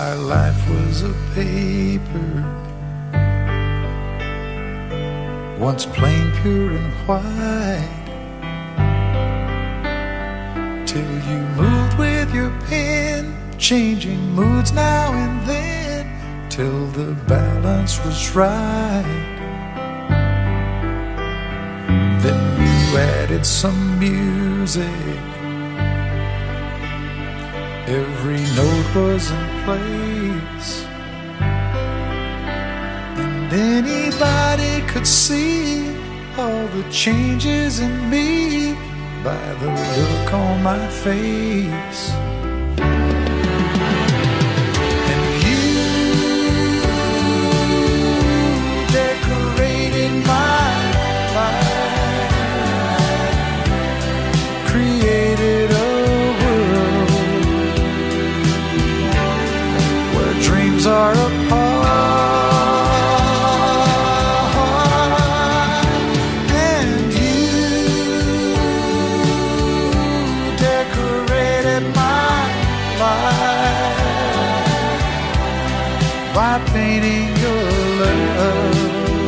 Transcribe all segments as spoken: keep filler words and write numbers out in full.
our life was a paper, once plain, pure and white, till you moved with your pen, changing moods now and then, till the balance was right. Then you added some music, every note was in place, and anybody could see all the changes in me by the look on my face. And you decorated my life, created a dreams are apart, and you decorated my life by painting your love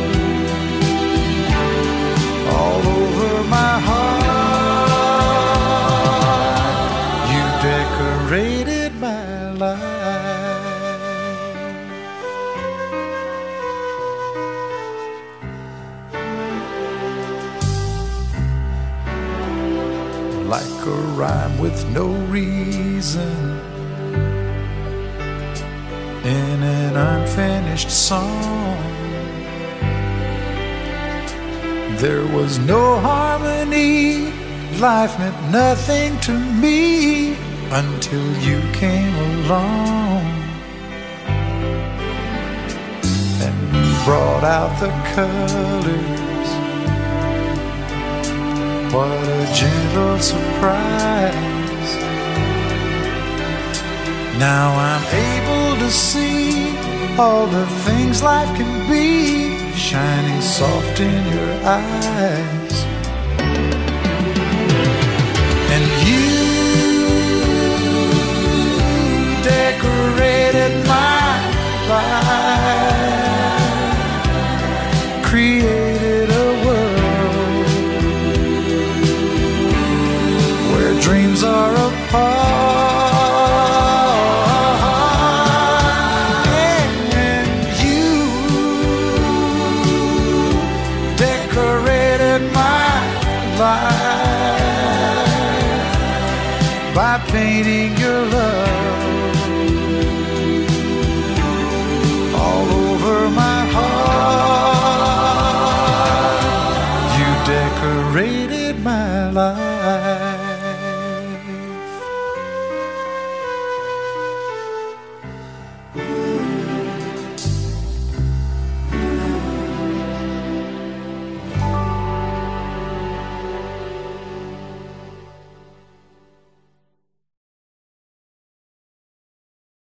all over my heart. You decorated my life. Like a rhyme with no reason in an unfinished song, there was no harmony, life meant nothing to me until you came along and brought out the colors. What a gentle surprise. Now I'm able to see all the things life can be, shining soft in your eyes. And you decorated my life, created a world where dreams are apart, and you decorated my life by painting your love all over my heart. You decorated my life.